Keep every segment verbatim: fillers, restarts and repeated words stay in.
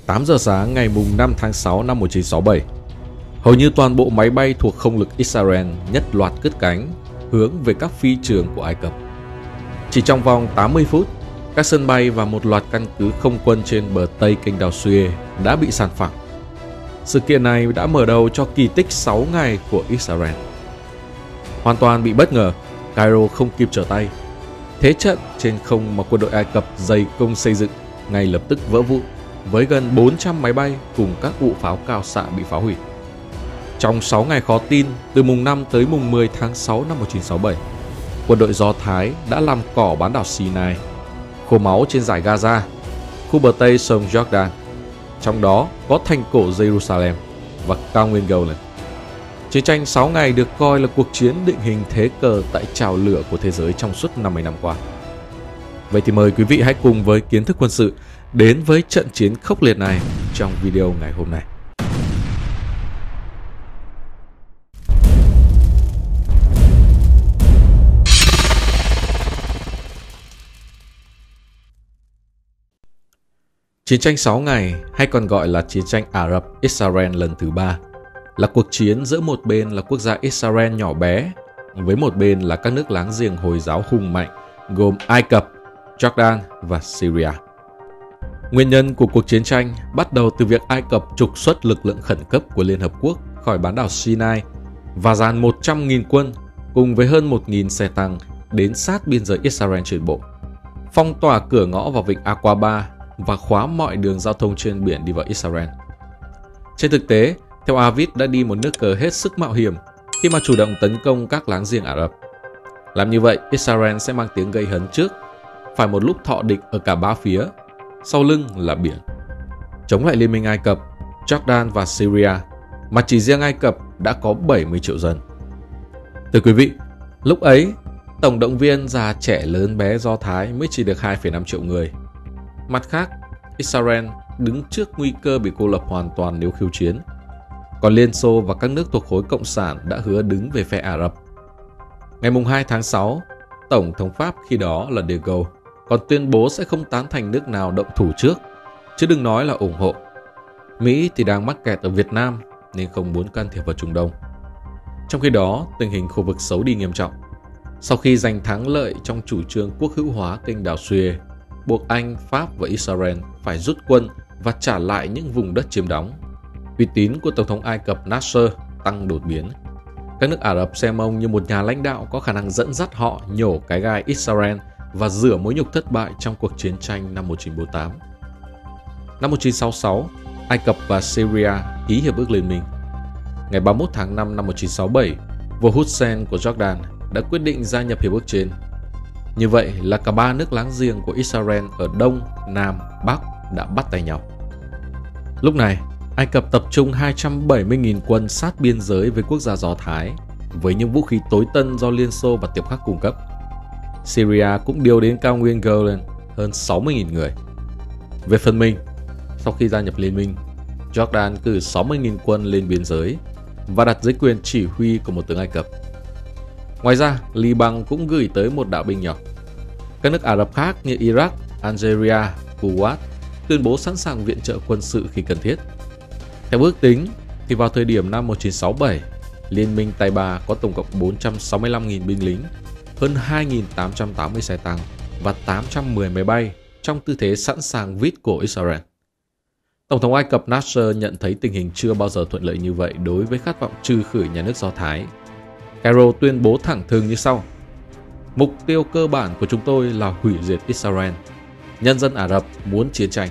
tám giờ sáng ngày năm tháng sáu năm một nghìn chín trăm sáu mươi bảy, hầu như toàn bộ máy bay thuộc không lực Israel nhất loạt cất cánh hướng về các phi trường của Ai Cập. Chỉ trong vòng tám mươi phút, các sân bay và một loạt căn cứ không quân trên bờ Tây kênh đào Suez đã bị san phẳng. Sự kiện này đã mở đầu cho kỳ tích sáu ngày của Israel. Hoàn toàn bị bất ngờ, Cairo không kịp trở tay. Thế trận trên không mà quân đội Ai Cập dày công xây dựng ngay lập tức vỡ vụn, với gần bốn trăm máy bay cùng các ụ pháo cao xạ bị phá hủy. Trong sáu ngày khó tin, từ mùng năm tới mùng mười tháng sáu năm một nghìn chín trăm sáu mươi bảy, quân đội Do Thái đã làm cỏ bán đảo Sinai, khô máu trên dải Gaza, khu bờ Tây sông Jordan, trong đó có thành cổ Jerusalem và cao nguyên Golan. Chiến tranh sáu ngày được coi là cuộc chiến định hình thế cờ tại chảo lửa của thế giới trong suốt năm mươi năm qua. Vậy thì mời quý vị hãy cùng với kiến thức quân sự đến với trận chiến khốc liệt này trong video ngày hôm nay. Chiến tranh sáu ngày, hay còn gọi là chiến tranh Ả Rập-Israel lần thứ ba, là cuộc chiến giữa một bên là quốc gia Israel nhỏ bé với một bên là các nước láng giềng Hồi giáo hùng mạnh gồm Ai Cập, Jordan và Syria. Nguyên nhân của cuộc chiến tranh bắt đầu từ việc Ai Cập trục xuất lực lượng khẩn cấp của Liên Hợp Quốc khỏi bán đảo Sinai và dàn một trăm nghìn quân cùng với hơn một nghìn xe tăng đến sát biên giới Israel trên bộ, phong tỏa cửa ngõ vào vịnh Aqaba và khóa mọi đường giao thông trên biển đi vào Israel. Trên thực tế, theo Aviv đã đi một nước cờ hết sức mạo hiểm khi mà chủ động tấn công các láng giềng Ả Rập. Làm như vậy, Israel sẽ mang tiếng gây hấn trước, phải một lúc thọ địch ở cả ba phía, sau lưng là biển. Chống lại Liên minh Ai Cập, Jordan và Syria, mà chỉ riêng Ai Cập đã có bảy mươi triệu dân. Thưa quý vị, lúc ấy, tổng động viên già trẻ lớn bé Do Thái mới chỉ được hai phẩy năm triệu người. Mặt khác, Israel đứng trước nguy cơ bị cô lập hoàn toàn nếu khiêu chiến. Còn Liên Xô và các nước thuộc khối Cộng sản đã hứa đứng về phe Ả Rập. Ngày hai tháng sáu, Tổng thống Pháp khi đó là De Gaulle còn tuyên bố sẽ không tán thành nước nào động thủ trước, chứ đừng nói là ủng hộ. Mỹ thì đang mắc kẹt ở Việt Nam nên không muốn can thiệp vào Trung Đông. Trong khi đó, tình hình khu vực xấu đi nghiêm trọng. Sau khi giành thắng lợi trong chủ trương quốc hữu hóa kênh đào Suez, buộc Anh, Pháp và Israel phải rút quân và trả lại những vùng đất chiếm đóng. Uy tín của Tổng thống Ai Cập Nasser tăng đột biến. Các nước Ả Rập xem ông như một nhà lãnh đạo có khả năng dẫn dắt họ nhổ cái gai Israel và rửa mối nhục thất bại trong cuộc chiến tranh năm một nghìn chín trăm bốn mươi tám. Năm một nghìn chín trăm sáu mươi sáu, Ai Cập và Syria ký hiệp ước liên minh. Ngày ba mươi mốt tháng năm năm một nghìn chín trăm sáu mươi bảy, vua Hussein của Jordan đã quyết định gia nhập hiệp ước trên. Như vậy là cả ba nước láng giềng của Israel ở Đông, Nam, Bắc đã bắt tay nhau. Lúc này, Ai Cập tập trung hai trăm bảy mươi nghìn quân sát biên giới với quốc gia Do Thái, với những vũ khí tối tân do Liên Xô và Tiệp Khắc cung cấp. Syria cũng điều đến cao nguyên Golan hơn sáu mươi nghìn người. Về phần mình, sau khi gia nhập liên minh, Jordan cử sáu mươi nghìn quân lên biên giới và đặt dưới quyền chỉ huy của một tướng Ai Cập. Ngoài ra, Liban cũng gửi tới một đạo binh nhỏ. Các nước Ả Rập khác như Iraq, Algeria, Kuwait tuyên bố sẵn sàng viện trợ quân sự khi cần thiết. Theo ước tính, thì vào thời điểm năm một nghìn chín trăm sáu mươi bảy, Liên minh Tây Ba có tổng cộng bốn trăm sáu mươi lăm nghìn binh lính, hơn hai nghìn tám trăm tám mươi xe tăng và tám trăm mười máy bay trong tư thế sẵn sàng vít cổ Israel. Tổng thống Ai Cập Nasser nhận thấy tình hình chưa bao giờ thuận lợi như vậy đối với khát vọng trừ khử nhà nước Do Thái. Cairo tuyên bố thẳng thừng như sau: mục tiêu cơ bản của chúng tôi là hủy diệt Israel. Nhân dân Ả Rập muốn chiến tranh.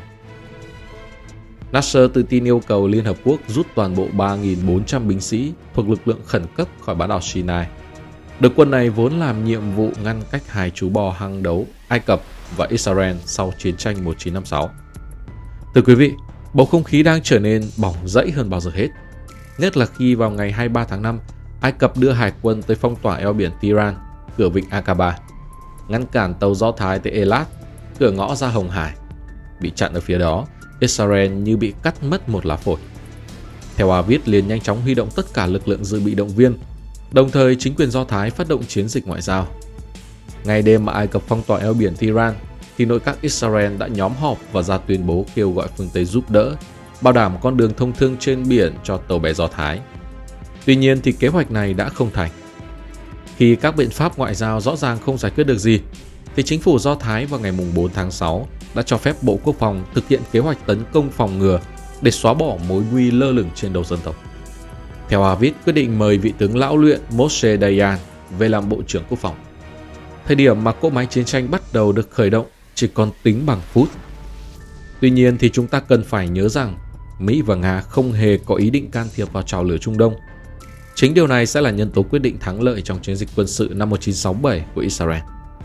Nasser tự tin yêu cầu Liên Hợp Quốc rút toàn bộ ba nghìn bốn trăm binh sĩ thuộc lực lượng khẩn cấp khỏi bán đảo Sinai. Đội quân này vốn làm nhiệm vụ ngăn cách hai chú bò hăng đấu Ai Cập và Israel sau chiến tranh một nghìn chín trăm năm mươi sáu. Thưa quý vị, bầu không khí đang trở nên bỏng rẫy hơn bao giờ hết. Nhất là khi vào ngày hai mươi ba tháng năm, Ai Cập đưa hải quân tới phong tỏa eo biển Tiran, cửa vịnh Aqaba, ngăn cản tàu Do Thái tới Elat, cửa ngõ ra Hồng Hải. Bị chặn ở phía đó, Israel như bị cắt mất một lá phổi. Theo Aviv liền nhanh chóng huy động tất cả lực lượng dự bị động viên, đồng thời chính quyền Do Thái phát động chiến dịch ngoại giao. Ngày đêm mà Ai Cập phong tỏa eo biển Tiran, thì nội các Israel đã nhóm họp và ra tuyên bố kêu gọi phương Tây giúp đỡ, bảo đảm con đường thông thương trên biển cho tàu bé Do Thái. Tuy nhiên thì kế hoạch này đã không thành. Khi các biện pháp ngoại giao rõ ràng không giải quyết được gì, thì chính phủ Do Thái vào ngày bốn tháng sáu đã cho phép Bộ Quốc phòng thực hiện kế hoạch tấn công phòng ngừa để xóa bỏ mối nguy lơ lửng trên đầu dân tộc. Theo Aviv quyết định mời vị tướng lão luyện Moshe Dayan về làm Bộ trưởng Quốc phòng. Thời điểm mà cỗ máy chiến tranh bắt đầu được khởi động chỉ còn tính bằng phút. Tuy nhiên thì chúng ta cần phải nhớ rằng Mỹ và Nga không hề có ý định can thiệp vào trào lửa Trung Đông. Chính điều này sẽ là nhân tố quyết định thắng lợi trong chiến dịch quân sự năm một nghìn chín trăm sáu mươi bảy của Israel.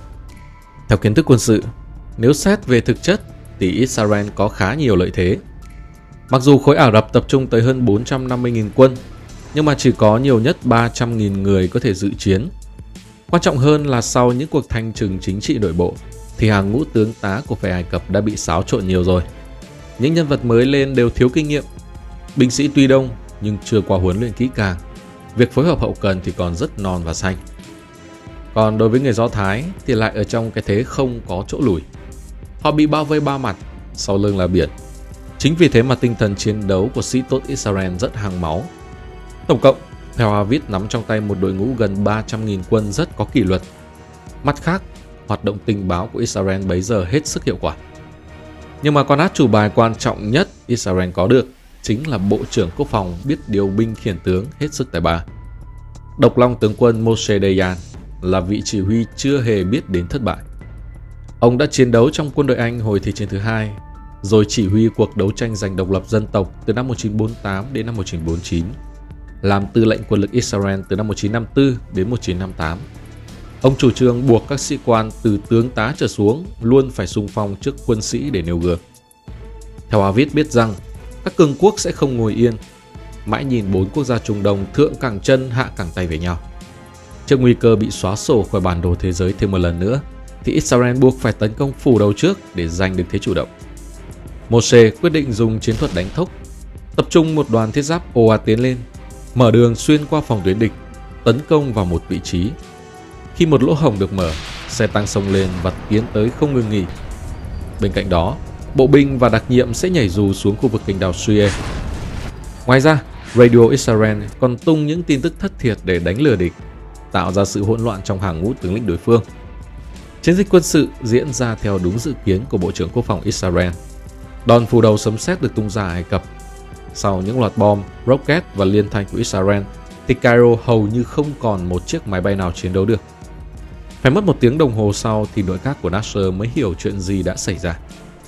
Theo kiến thức quân sự, nếu xét về thực chất thì Israel có khá nhiều lợi thế. Mặc dù khối Ả Rập tập trung tới hơn bốn trăm năm mươi nghìn quân, nhưng mà chỉ có nhiều nhất ba trăm nghìn người có thể dự chiến. Quan trọng hơn là sau những cuộc thanh trừng chính trị nội bộ, thì hàng ngũ tướng tá của phe Ai Cập đã bị xáo trộn nhiều rồi. Những nhân vật mới lên đều thiếu kinh nghiệm. Binh sĩ tuy đông nhưng chưa qua huấn luyện kỹ càng. Việc phối hợp hậu cần thì còn rất non và xanh. Còn đối với người Do Thái thì lại ở trong cái thế không có chỗ lùi. Họ bị bao vây ba mặt, sau lưng là biển. Chính vì thế mà tinh thần chiến đấu của sĩ tốt Israel rất hăng máu. Tổng cộng, theo Aviv nắm trong tay một đội ngũ gần ba trăm nghìn quân rất có kỷ luật. Mặt khác, hoạt động tình báo của Israel bấy giờ hết sức hiệu quả. Nhưng mà con át chủ bài quan trọng nhất Israel có được chính là Bộ trưởng Quốc phòng biết điều binh khiển tướng hết sức tài ba. Độc long tướng quân Moshe Dayan là vị chỉ huy chưa hề biết đến thất bại. Ông đã chiến đấu trong quân đội Anh hồi Thế chiến thứ hai, rồi chỉ huy cuộc đấu tranh giành độc lập dân tộc từ năm một nghìn chín trăm bốn mươi tám đến năm một nghìn chín trăm bốn mươi chín, làm tư lệnh quân lực Israel từ năm một nghìn chín trăm năm mươi tư đến một nghìn chín trăm năm mươi tám. Ông chủ trương buộc các sĩ quan từ tướng tá trở xuống luôn phải xung phong trước quân sĩ để nêu gương. Theo Aviv biết rằng, các cường quốc sẽ không ngồi yên, mãi nhìn bốn quốc gia Trung Đông thượng cẳng chân hạ cẳng tay với nhau. Trước nguy cơ bị xóa sổ khỏi bản đồ thế giới thêm một lần nữa, thì Israel buộc phải tấn công phủ đầu trước để giành được thế chủ động. Moshe quyết định dùng chiến thuật đánh thốc, tập trung một đoàn thiết giáp ồ ạt tiến lên, mở đường xuyên qua phòng tuyến địch, tấn công vào một vị trí. Khi một lỗ hổng được mở, xe tăng xông lên và tiến tới không ngừng nghỉ. Bên cạnh đó, bộ binh và đặc nhiệm sẽ nhảy dù xuống khu vực kênh đào Suez. Ngoài ra, Radio Israel còn tung những tin tức thất thiệt để đánh lừa địch, tạo ra sự hỗn loạn trong hàng ngũ tướng lĩnh đối phương. Chiến dịch quân sự diễn ra theo đúng dự kiến của Bộ trưởng Quốc phòng Israel. Đòn phủ đầu sấm sét được tung ra Ai Cập. Sau những loạt bom, rocket và liên thanh của Israel, thì Cairo hầu như không còn một chiếc máy bay nào chiến đấu được. Phải mất một tiếng đồng hồ sau thì nội các của Nasser mới hiểu chuyện gì đã xảy ra.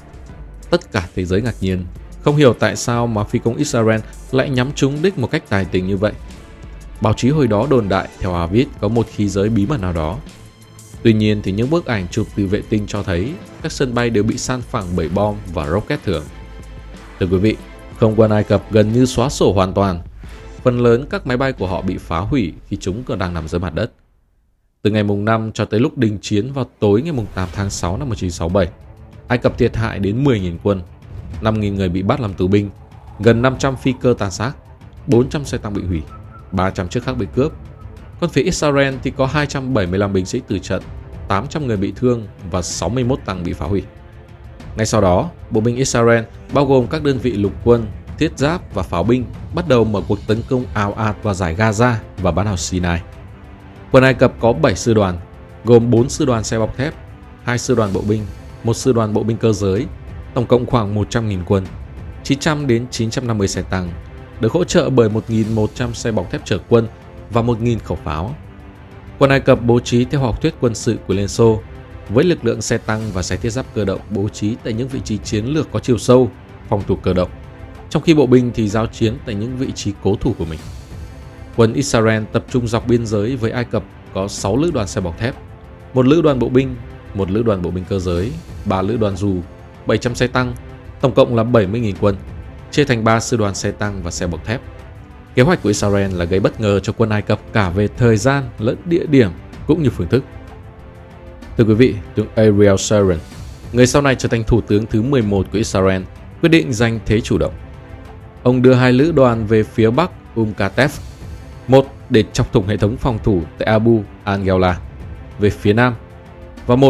Tất cả thế giới ngạc nhiên, không hiểu tại sao mà phi công Israel lại nhắm trúng đích một cách tài tình như vậy. Báo chí hồi đó đồn đại theo Aviv có một khí giới bí mật nào đó. Tuy nhiên thì những bức ảnh chụp từ vệ tinh cho thấy các sân bay đều bị san phẳng bởi bom và rocket thường. Thưa quý vị, không quân Ai Cập gần như xóa sổ hoàn toàn. Phần lớn các máy bay của họ bị phá hủy khi chúng còn đang nằm dưới mặt đất. Từ ngày mùng năm cho tới lúc đình chiến vào tối ngày mùng tám tháng sáu năm một nghìn chín trăm sáu mươi bảy, Ai Cập thiệt hại đến mười nghìn quân, năm nghìn người bị bắt làm tù binh, gần năm trăm phi cơ tàn xác, bốn trăm xe tăng bị hủy, ba trăm chiếc khác bị cướp. Còn phía Israel thì có hai trăm bảy mươi lăm binh sĩ tử trận, tám trăm người bị thương và sáu mươi mốt tăng bị phá hủy. Ngay sau đó, bộ binh Israel bao gồm các đơn vị lục quân, thiết giáp và pháo binh bắt đầu mở cuộc tấn công ào ạt vào dải Gaza và bán đảo Sinai. Quân Ai Cập có bảy sư đoàn, gồm bốn sư đoàn xe bọc thép, hai sư đoàn bộ binh, một sư đoàn bộ binh cơ giới, tổng cộng khoảng một trăm nghìn quân, chín trăm đến chín trăm năm mươi xe tăng, được hỗ trợ bởi một nghìn một trăm xe bọc thép chở quân và một nghìn khẩu pháo. Quân Ai Cập bố trí theo học thuyết quân sự của Liên Xô, với lực lượng xe tăng và xe thiết giáp cơ động bố trí tại những vị trí chiến lược có chiều sâu, phòng thủ cơ động, trong khi bộ binh thì giao chiến tại những vị trí cố thủ của mình. Quân Israel tập trung dọc biên giới với Ai Cập có sáu lữ đoàn xe bọc thép, một lữ đoàn bộ binh, một lữ đoàn bộ binh cơ giới, ba lữ đoàn dù, bảy trăm xe tăng, tổng cộng là bảy mươi nghìn quân, chia thành ba sư đoàn xe tăng và xe bọc thép. Kế hoạch của Israel là gây bất ngờ cho quân Ai Cập cả về thời gian lẫn địa điểm cũng như phương thức. Thưa quý vị, tướng Ariel Sharon, người sau này trở thành thủ tướng thứ mười một của Israel, quyết định giành thế chủ động. Ông đưa hai lữ đoàn về phía bắc Um-Katef, một để chọc thủng hệ thống phòng thủ tại Abu al-Ghawla về phía nam, và một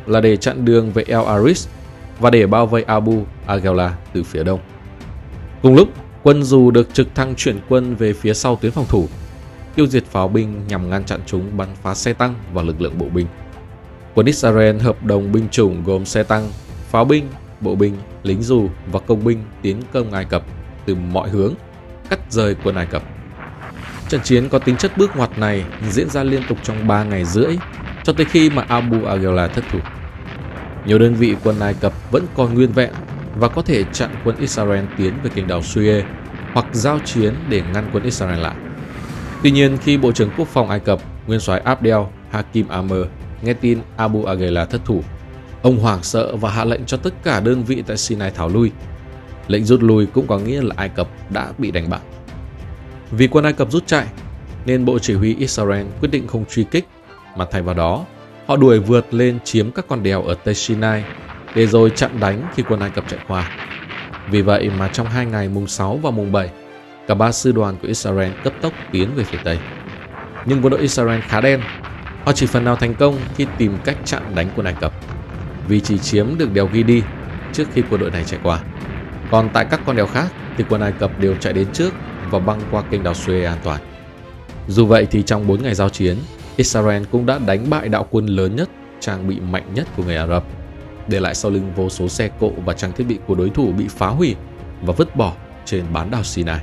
là để chặn đường về El Aris và để bao vây Abu Aghela từ phía đông. Cùng lúc, quân dù được trực thăng chuyển quân về phía sau tuyến phòng thủ, tiêu diệt pháo binh nhằm ngăn chặn chúng bắn phá xe tăng và lực lượng bộ binh. Quân Israel hợp đồng binh chủng gồm xe tăng, pháo binh, bộ binh, lính dù và công binh tiến công Ai Cập từ mọi hướng, cắt rời quân Ai Cập. Trận chiến có tính chất bước ngoặt này diễn ra liên tục trong ba ngày rưỡi cho tới khi mà Abu Aghela thất thủ. Nhiều đơn vị quân Ai Cập vẫn còn nguyên vẹn và có thể chặn quân Israel tiến về kênh đảo Suez hoặc giao chiến để ngăn quân Israel lại. Tuy nhiên, khi Bộ trưởng Quốc phòng Ai Cập, nguyên soái Abdel Hakim Amer nghe tin Abu Aghela thất thủ, ông hoảng sợ và hạ lệnh cho tất cả đơn vị tại Sinai tháo lui. Lệnh rút lui cũng có nghĩa là Ai Cập đã bị đánh bại. Vì quân Ai Cập rút chạy, nên Bộ Chỉ huy Israel quyết định không truy kích, mà thay vào đó, họ đuổi vượt lên chiếm các con đèo ở Tây Sinai để rồi chặn đánh khi quân Ai Cập chạy qua. Vì vậy mà trong hai ngày mùng sáu và mùng bảy, cả ba sư đoàn của Israel cấp tốc tiến về phía Tây. Nhưng quân đội Israel khá đen, họ chỉ phần nào thành công khi tìm cách chặn đánh quân Ai Cập, vì chỉ chiếm được đèo Gidi trước khi quân đội này chạy qua. Còn tại các con đèo khác thì quân Ai Cập đều chạy đến trước và băng qua kênh đảo Suez an toàn. Dù vậy thì trong bốn ngày giao chiến, Israel cũng đã đánh bại đạo quân lớn nhất, trang bị mạnh nhất của người Ả Rập, để lại sau lưng vô số xe cộ và trang thiết bị của đối thủ bị phá hủy và vứt bỏ trên bán đảo Sinai.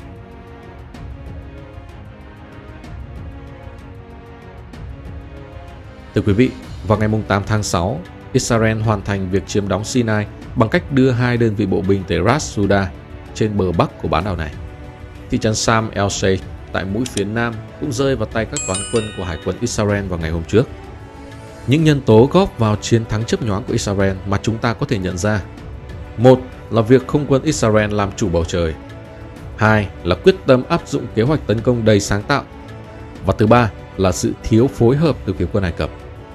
Thưa quý vị, vào ngày tám tháng sáu, Israel hoàn thành việc chiếm đóng Sinai bằng cách đưa hai đơn vị bộ binh tới Ras Suda trên bờ bắc của bán đảo này. Thị trấn Sam El Sheikh tại mũi phía nam cũng rơi vào tay các toán quân của Hải quân Israel vào ngày hôm trước. Những nhân tố góp vào chiến thắng chớp nhoáng của Israel mà chúng ta có thể nhận ra: một là việc không quân Israel làm chủ bầu trời, hai là quyết tâm áp dụng kế hoạch tấn công đầy sáng tạo, và thứ ba là sự thiếu phối hợp từ phía quân Ai Cập.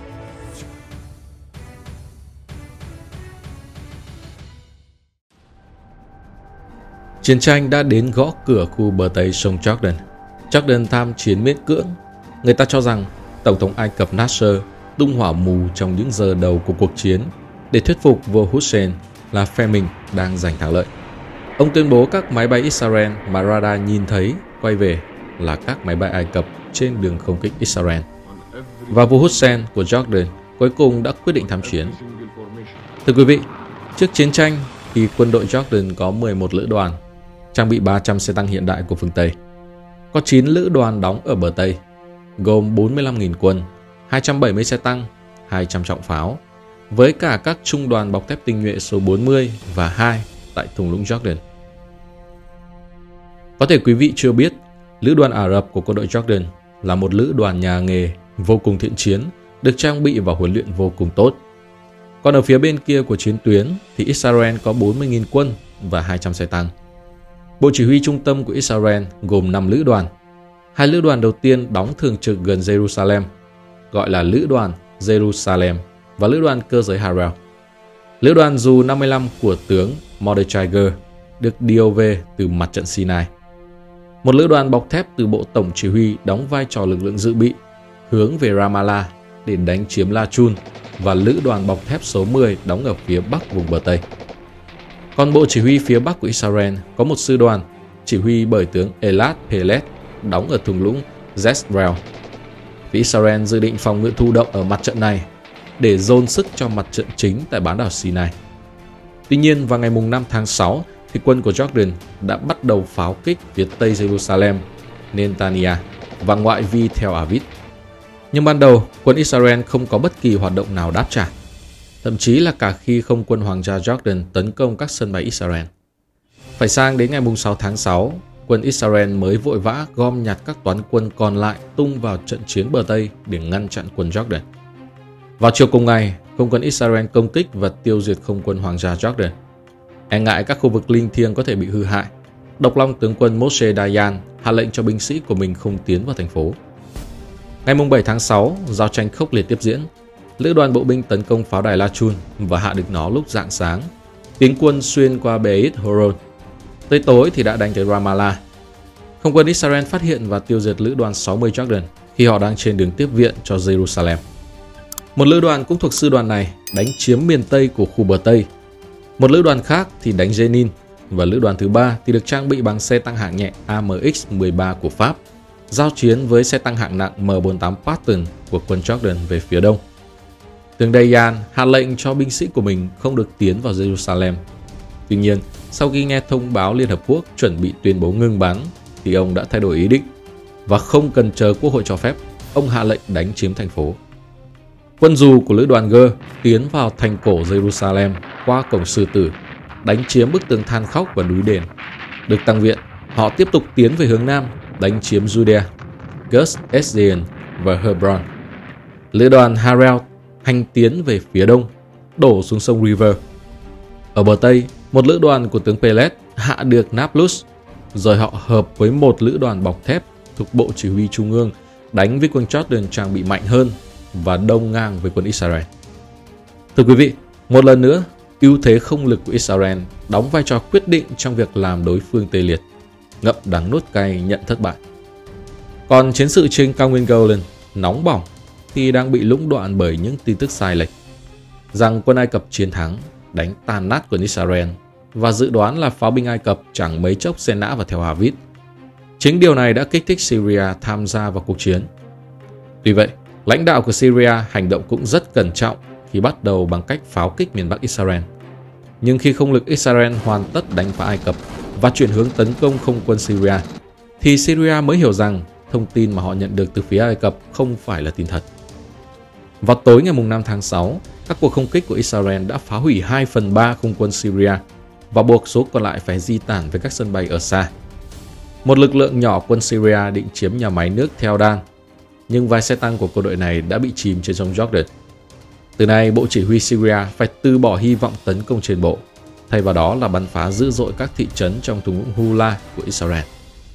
Chiến tranh đã đến gõ cửa khu bờ Tây sông Jordan. Jordan tham chiến miễn cưỡng. Người ta cho rằng Tổng thống Ai Cập Nasser tung hỏa mù trong những giờ đầu của cuộc chiến để thuyết phục vua Hussein là phe mình đang giành thắng lợi. Ông tuyên bố các máy bay Israel mà radar nhìn thấy quay về là các máy bay Ai Cập trên đường không kích Israel. Và vua Hussein của Jordan cuối cùng đã quyết định tham chiến. Thưa quý vị, trước chiến tranh thì quân đội Jordan có mười một lữ đoàn, trang bị ba trăm xe tăng hiện đại của phương Tây. Có chín lữ đoàn đóng ở bờ Tây, gồm bốn mươi lăm nghìn quân, hai trăm bảy mươi xe tăng, hai trăm trọng pháo, với cả các trung đoàn bọc thép tinh nhuệ số bốn mươi và hai tại thung lũng Jordan. Có thể quý vị chưa biết, lữ đoàn Ả Rập của quân đội Jordan là một lữ đoàn nhà nghề vô cùng thiện chiến, được trang bị và huấn luyện vô cùng tốt. Còn ở phía bên kia của chiến tuyến thì Israel có bốn mươi nghìn quân và hai trăm xe tăng. Bộ chỉ huy trung tâm của Israel gồm năm lữ đoàn. Hai lữ đoàn đầu tiên đóng thường trực gần Jerusalem, gọi là lữ đoàn Jerusalem và lữ đoàn cơ giới Harel. Lữ đoàn dù năm mươi lăm của tướng Mordechai Ger được điều về từ mặt trận Sinai. Một lữ đoàn bọc thép từ bộ tổng chỉ huy đóng vai trò lực lượng dự bị, hướng về Ramallah để đánh chiếm La Chun, và lữ đoàn bọc thép số mười đóng ở phía bắc vùng bờ Tây. Còn bộ chỉ huy phía bắc của Israel có một sư đoàn chỉ huy bởi tướng Elad Pelet đóng ở thung lũng Jezreel. Phía Israel dự định phòng ngự thụ động ở mặt trận này để dồn sức cho mặt trận chính tại bán đảo Sinai. Tuy nhiên, vào ngày năm tháng sáu thì quân của Jordan đã bắt đầu pháo kích phía tây Jerusalem, Netanya và ngoại vi Tel Aviv. Nhưng ban đầu, quân Israel không có bất kỳ hoạt động nào đáp trả, thậm chí là cả khi không quân Hoàng gia Jordan tấn công các sân bay Israel. Phải sang đến ngày sáu tháng sáu, quân Israel mới vội vã gom nhặt các toán quân còn lại tung vào trận chiến bờ Tây để ngăn chặn quân Jordan. Vào chiều cùng ngày, không quân Israel công kích và tiêu diệt không quân Hoàng gia Jordan. E ngại các khu vực linh thiêng có thể bị hư hại, Độc Long tướng quân Moshe Dayan hạ lệnh cho binh sĩ của mình không tiến vào thành phố. Ngày bảy tháng sáu, giao tranh khốc liệt tiếp diễn. Lữ đoàn bộ binh tấn công pháo đài La Chun và hạ được nó lúc rạng sáng. Tiến quân xuyên qua Beit Horon. Tới tối thì đã đánh tới Ramallah. Không quân Israel phát hiện và tiêu diệt lữ đoàn sáu mươi Jordan khi họ đang trên đường tiếp viện cho Jerusalem. Một lữ đoàn cũng thuộc sư đoàn này đánh chiếm miền Tây của khu bờ Tây. Một lữ đoàn khác thì đánh Jenin, và lữ đoàn thứ ba thì được trang bị bằng xe tăng hạng nhẹ A M X mười ba của Pháp, giao chiến với xe tăng hạng nặng M bốn mươi tám Patton của quân Jordan về phía đông. Tướng Dayan hạ lệnh cho binh sĩ của mình không được tiến vào Jerusalem. Tuy nhiên, sau khi nghe thông báo Liên Hợp Quốc chuẩn bị tuyên bố ngừng bắn, thì ông đã thay đổi ý định, và không cần chờ Quốc hội cho phép, ông hạ lệnh đánh chiếm thành phố. Quân dù của lữ đoàn G tiến vào thành cổ Jerusalem qua cổng Sư Tử, đánh chiếm bức tường than khóc và núi đền. Được tăng viện, họ tiếp tục tiến về hướng nam, đánh chiếm Judea, Gus Ezeion và Hebron. Lữ đoàn Harel hành tiến về phía đông, đổ xuống sông River. Ở bờ tây, một lữ đoàn của tướng Pelet hạ được Nablus, rồi họ hợp với một lữ đoàn bọc thép thuộc Bộ Chỉ huy Trung ương đánh với quân Jordan trang bị mạnh hơn và đông ngang với quân Israel. Thưa quý vị, một lần nữa, ưu thế không lực của Israel đóng vai trò quyết định trong việc làm đối phương tê liệt, ngậm đắng nuốt cay nhận thất bại. Còn chiến sự trên cao nguyên Golan nóng bỏng thì đang bị lũng đoạn bởi những tin tức sai lệch rằng quân Ai Cập chiến thắng, đánh tan nát quân Israel, và dự đoán là pháo binh Ai Cập chẳng mấy chốc sẽ nã vào theo Havid. Chính điều này đã kích thích Syria tham gia vào cuộc chiến. Tuy vậy, lãnh đạo của Syria hành động cũng rất cẩn trọng khi bắt đầu bằng cách pháo kích miền Bắc Israel. Nhưng khi không lực Israel hoàn tất đánh phá Ai Cập và chuyển hướng tấn công không quân Syria, thì Syria mới hiểu rằng thông tin mà họ nhận được từ phía Ai Cập không phải là tin thật. Vào tối ngày năm tháng sáu, các cuộc không kích của Israel đã phá hủy hai phần ba không quân Syria và buộc số còn lại phải di tản về các sân bay ở xa. Một lực lượng nhỏ quân Syria định chiếm nhà máy nước Tel Dan, nhưng vài xe tăng của quân đội này đã bị chìm trên sông Jordan. Từ nay, Bộ Chỉ huy Syria phải từ bỏ hy vọng tấn công trên bộ, thay vào đó là bắn phá dữ dội các thị trấn trong thung lũng Hula của Israel.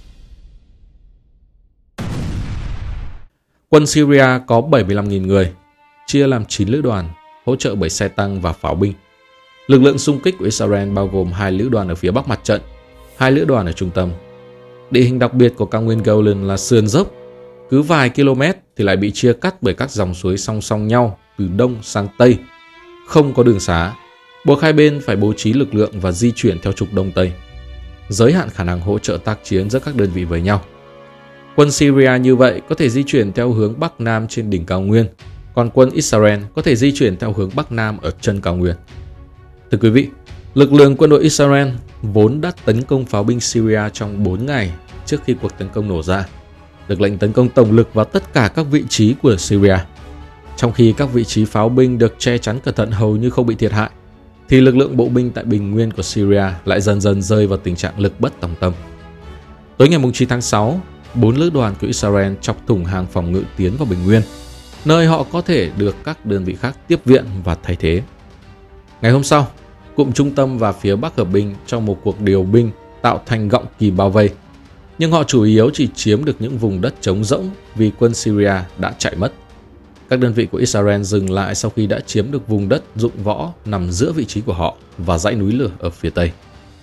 Quân Syria có bảy mươi lăm nghìn người, chia làm chín lữ đoàn, hỗ trợ bởi xe tăng và pháo binh. Lực lượng xung kích của Israel bao gồm hai lữ đoàn ở phía bắc mặt trận, hai lữ đoàn ở trung tâm. Địa hình đặc biệt của cao nguyên Golan là sườn dốc, cứ vài km thì lại bị chia cắt bởi các dòng suối song song nhau từ đông sang tây, không có đường xá, buộc hai bên phải bố trí lực lượng và di chuyển theo trục đông tây, giới hạn khả năng hỗ trợ tác chiến giữa các đơn vị với nhau. Quân Syria như vậy có thể di chuyển theo hướng bắc nam trên đỉnh cao nguyên, còn quân Israel có thể di chuyển theo hướng bắc nam ở chân cao nguyên. Thưa quý vị, lực lượng quân đội Israel vốn đã tấn công pháo binh Syria trong bốn ngày trước khi cuộc tấn công nổ ra, được lệnh tấn công tổng lực vào tất cả các vị trí của Syria. Trong khi các vị trí pháo binh được che chắn cẩn thận hầu như không bị thiệt hại, thì lực lượng bộ binh tại bình nguyên của Syria lại dần dần rơi vào tình trạng lực bất tòng tâm. Tối ngày chín tháng sáu, bốn lữ đoàn của Israel chọc thủng hàng phòng ngự tiến vào bình nguyên, nơi họ có thể được các đơn vị khác tiếp viện và thay thế. Ngày hôm sau, cụm trung tâm và phía bắc hợp binh trong một cuộc điều binh tạo thành gọng kìm bao vây, nhưng họ chủ yếu chỉ chiếm được những vùng đất trống rỗng vì quân Syria đã chạy mất. Các đơn vị của Israel dừng lại sau khi đã chiếm được vùng đất dụng võ nằm giữa vị trí của họ và dãy núi lửa ở phía tây.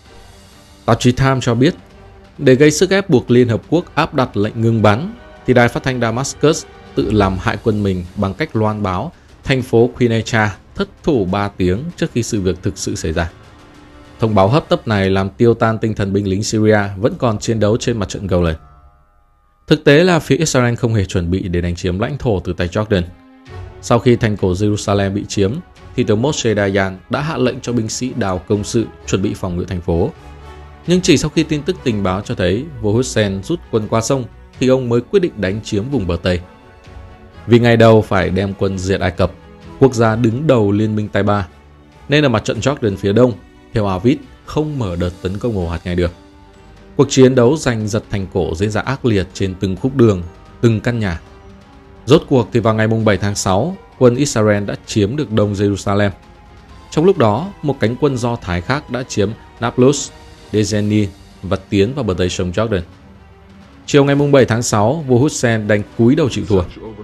Tạp chí Time cho biết, để gây sức ép buộc Liên Hợp Quốc áp đặt lệnh ngừng bắn, thì đài phát thanh Damascus tự làm hại quân mình bằng cách loan báo thành phố Quneitra thất thủ ba tiếng trước khi sự việc thực sự xảy ra. Thông báo hấp tấp này làm tiêu tan tinh thần binh lính Syria vẫn còn chiến đấu trên mặt trận Golan. Thực tế là phía Israel không hề chuẩn bị để đánh chiếm lãnh thổ từ tay Jordan. Sau khi thành cổ Jerusalem bị chiếm, thì tướng Moshe Dayan đã hạ lệnh cho binh sĩ đào công sự chuẩn bị phòng ngự thành phố. Nhưng chỉ sau khi tin tức tình báo cho thấy vua Hussein rút quân qua sông, thì ông mới quyết định đánh chiếm vùng bờ Tây. Vì ngày đầu phải đem quân diệt Ai Cập, quốc gia đứng đầu liên minh Tay Ba, nên ở mặt trận Jordan phía đông, theo Avid không mở đợt tấn công ồ ạt ngay được. Cuộc chiến đấu giành giật thành cổ diễn ra ác liệt trên từng khúc đường, từng căn nhà. Rốt cuộc thì vào ngày bảy tháng sáu, quân Israel đã chiếm được đông Jerusalem. Trong lúc đó, một cánh quân Do Thái khác đã chiếm Nablus, Dezeni và tiến vào bờ tây sông Jordan. Chiều ngày bảy tháng sáu, vua Hussein đành cúi đầu chịu thua.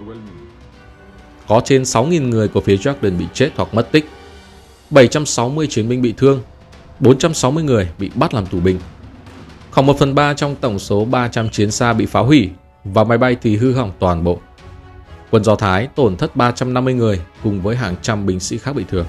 Có trên sáu nghìn người của phía Jordan bị chết hoặc mất tích, bảy trăm sáu mươi chiến binh bị thương, bốn trăm sáu mươi người bị bắt làm tù binh. Khoảng một phần ba trong tổng số ba trăm chiến xa bị phá hủy và máy bay thì hư hỏng toàn bộ. Quân Do Thái tổn thất ba trăm năm mươi người cùng với hàng trăm binh sĩ khác bị thương.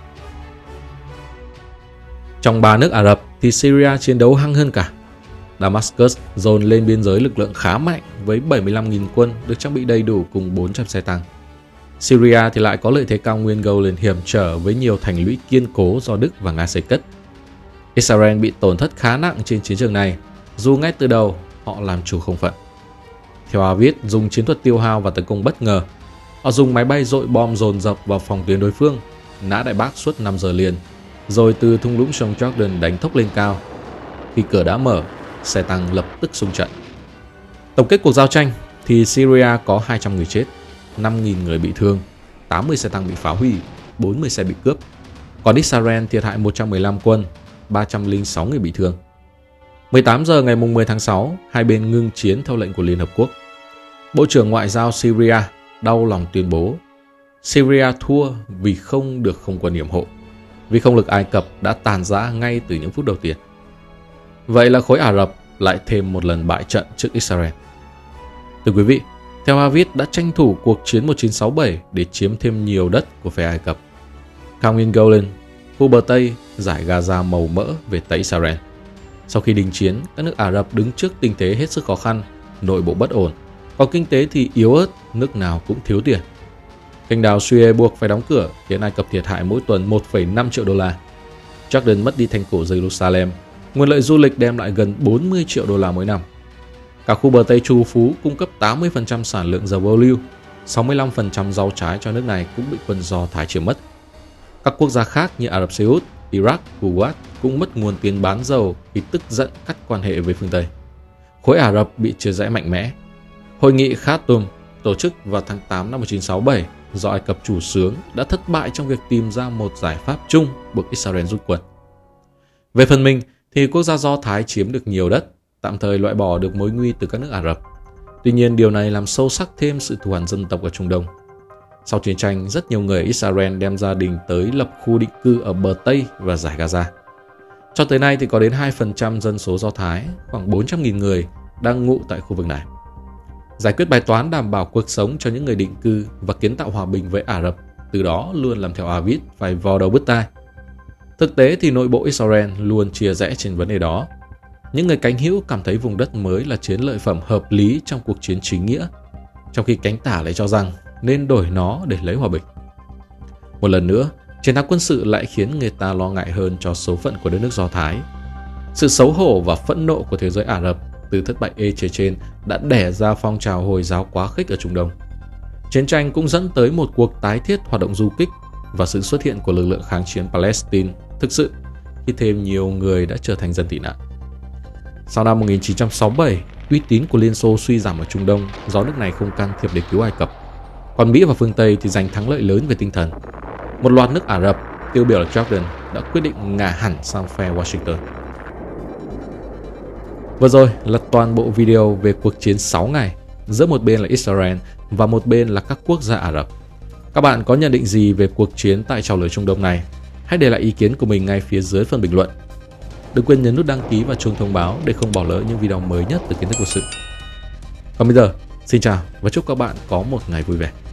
Trong ba nước Ả Rập thì Syria chiến đấu hăng hơn cả. Damascus dồn lên biên giới lực lượng khá mạnh với bảy mươi lăm nghìn quân được trang bị đầy đủ cùng bốn trăm xe tăng. Syria thì lại có lợi thế cao nguyên Golan hiểm trở với nhiều thành lũy kiên cố do Đức và Nga xây cất. Israel bị tổn thất khá nặng trên chiến trường này, dù ngay từ đầu họ làm chủ không phận. Theo Aviv dùng chiến thuật tiêu hao và tấn công bất ngờ, họ dùng máy bay dội bom dồn dập vào phòng tuyến đối phương, nã đại bác suốt năm giờ liền, rồi từ thung lũng sông Jordan đánh thốc lên cao. Khi cửa đã mở, xe tăng lập tức xung trận. Tổng kết cuộc giao tranh thì Syria có hai trăm người chết, năm nghìn người bị thương, tám mươi xe tăng bị phá hủy, bốn mươi xe bị cướp. Còn Israel thiệt hại một trăm mười lăm quân, ba trăm lẻ sáu người bị thương. mười tám giờ ngày mười tháng sáu, hai bên ngưng chiến theo lệnh của Liên Hợp Quốc. Bộ trưởng Ngoại giao Syria đau lòng tuyên bố Syria thua vì không được không quân yểm hộ, vì không lực Ai Cập đã tàn rã ngay từ những phút đầu tiên. Vậy là khối Ả Rập lại thêm một lần bại trận trước Israel. Thưa quý vị, theo Aviv đã tranh thủ cuộc chiến một nghìn chín trăm sáu mươi bảy để chiếm thêm nhiều đất của phe Ai Cập. Cao nguyên Golan, khu bờ Tây, giải Gaza màu mỡ về Tây Israel. Sau khi đình chiến, các nước Ả Rập đứng trước tình thế hết sức khó khăn, nội bộ bất ổn, còn kinh tế thì yếu ớt, nước nào cũng thiếu tiền. Kênh đào Suez buộc phải đóng cửa, khiến Ai Cập thiệt hại mỗi tuần một phẩy năm triệu đô la. Jordan mất đi thành cổ Jerusalem, nguồn lợi du lịch đem lại gần bốn mươi triệu đô la mỗi năm. Cả khu bờ Tây trù phú cung cấp tám mươi phần trăm sản lượng dầu ô liu, sáu mươi lăm phần trăm rau trái cho nước này cũng bị quân Do Thái chiếm mất. Các quốc gia khác như Ả Rập Xê Út, Iraq, Kuwait cũng mất nguồn tiền bán dầu vì tức giận cắt quan hệ với phương Tây. Khối Ả Rập bị chia rẽ mạnh mẽ. Hội nghị Khartoum tổ chức vào tháng tám năm một nghìn chín trăm sáu mươi bảy do Ai Cập chủ xướng đã thất bại trong việc tìm ra một giải pháp chung buộc Israel rút quân. Về phần mình thì quốc gia Do Thái chiếm được nhiều đất, tạm thời loại bỏ được mối nguy từ các nước Ả Rập. Tuy nhiên điều này làm sâu sắc thêm sự thù hằn dân tộc ở Trung Đông. Sau chiến tranh, rất nhiều người Israel đem gia đình tới lập khu định cư ở bờ Tây và giải Gaza. Cho tới nay thì có đến hai phần trăm dân số Do Thái, khoảng bốn trăm nghìn người, đang ngụ tại khu vực này. Giải quyết bài toán đảm bảo cuộc sống cho những người định cư và kiến tạo hòa bình với Ả Rập, từ đó luôn làm theo Aviv phải vò đầu bứt tai. Thực tế thì nội bộ Israel luôn chia rẽ trên vấn đề đó. Những người cánh hữu cảm thấy vùng đất mới là chiến lợi phẩm hợp lý trong cuộc chiến chính nghĩa, trong khi cánh tả lại cho rằng nên đổi nó để lấy hòa bình. Một lần nữa, chiến thắng quân sự lại khiến người ta lo ngại hơn cho số phận của đất nước Do Thái. Sự xấu hổ và phẫn nộ của thế giới Ả Rập từ thất bại ê chề trên đã đẻ ra phong trào Hồi giáo quá khích ở Trung Đông. Chiến tranh cũng dẫn tới một cuộc tái thiết hoạt động du kích và sự xuất hiện của lực lượng kháng chiến Palestine thực sự khi thêm nhiều người đã trở thành dân tị nạn. Sau năm một nghìn chín trăm sáu mươi bảy, uy tín của Liên Xô suy giảm ở Trung Đông do nước này không can thiệp để cứu Ai Cập. Còn Mỹ và phương Tây thì giành thắng lợi lớn về tinh thần. Một loạt nước Ả Rập, tiêu biểu là Jordan, đã quyết định ngả hẳn sang phe Washington. Vừa rồi là toàn bộ video về cuộc chiến sáu ngày giữa một bên là Israel và một bên là các quốc gia Ả Rập. Các bạn có nhận định gì về cuộc chiến tại chảo lửa Trung Đông này? Hãy để lại ý kiến của mình ngay phía dưới phần bình luận. Đừng quên nhấn nút đăng ký và chuông thông báo để không bỏ lỡ những video mới nhất từ kiến thức quân sự. Còn bây giờ, xin chào và chúc các bạn có một ngày vui vẻ.